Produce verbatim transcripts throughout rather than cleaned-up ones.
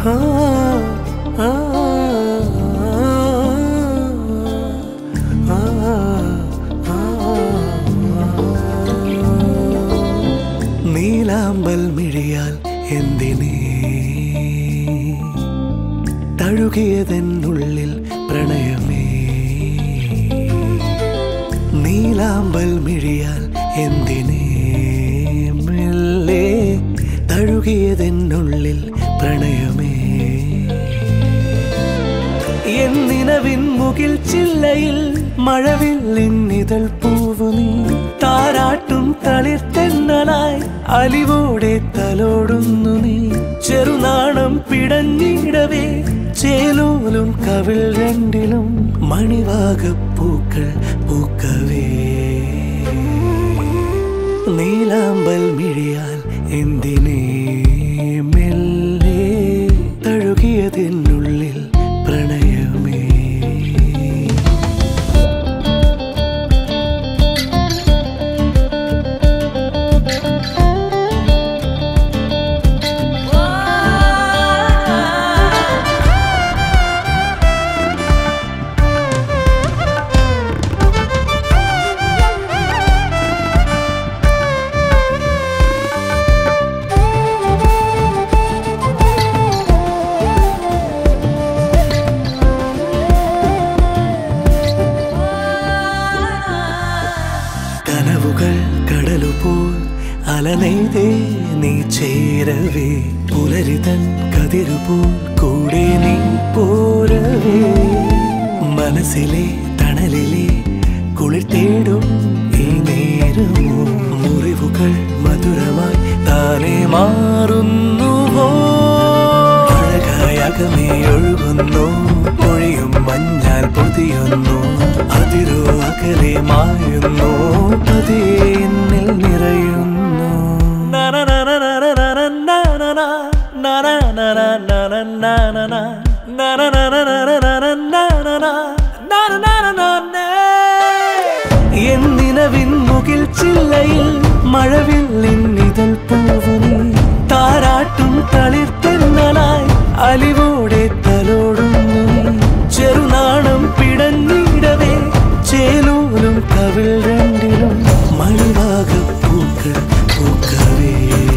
നീലാമ്പൽ മിഴിയാൽ എന്തിനേ തഴുകിയതെന്നുള്ളിൽ പ്രണയമേ നീലാമ്പൽ മിഴിയാൽ എന്തിനേ മെല്ലെ തഴുകിയതെന്നുള്ളിൽ പ്രണയമേ എന്നിനവിൻ മുകിൽ ചില്ലയിൽ മഴവില്ലിന്നിതൾ പൂവു നീ താരാട്ടും തളിർത്തെന്നലായി അലിവോടെ തലോടുന്നു നീ ചെറുനാണം പിടഞ്ഞിടവേ ചേലോലും കവിൾ രണ്ടിലും മണിവാകപ്പൂക്കൾ പൂക്കവേ നീലാമ്പൽ മിഴിയാൽ എന്തിനേ മെല്ലെ തഴുകിയതിനുള്ളിൽ പ്രണയമേ കടലുപോൽ അലനെയ്തേ നീ ചേരവേ പുലരിതൻ കതിരുപോൽ കൂടെ നീ പോരവേ മനസ്സിലെ തണലിലെ കുളിർ തേടും ഈ നേരമോ മുറിവുകൾ മധുരമായി താനെ മാറുന്നുവോ അഴകായകമേ ഒഴുകുന്നു പൊഴിയും മഞ്ഞാൽ പൊതിയുന്നു അതിരോ അകലെ മായുന്നു പതിയെ എന്നിൽ നിറയുന്നു എന്നിനവിൻ മുകിൽ ചില്ലയിൽ മഴവില്ലിന്നിതൾ പൂവു നീ താരാട്ടും തളിർത്തെന്നലായി അലിവോടെ തലോടുന്നു നീ ചെറുനാണം പിടഞ്ഞിടവേ ചേലോലും കവിൾ രണ്ടിലും മണിവാകപ്പൂക്കൾ പൂക്കവേ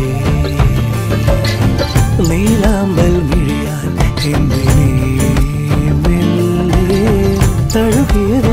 നീലാമ്പൽ മിഴിയാൽ എന്തിനേ മെല്ലെ തഴുകിയത്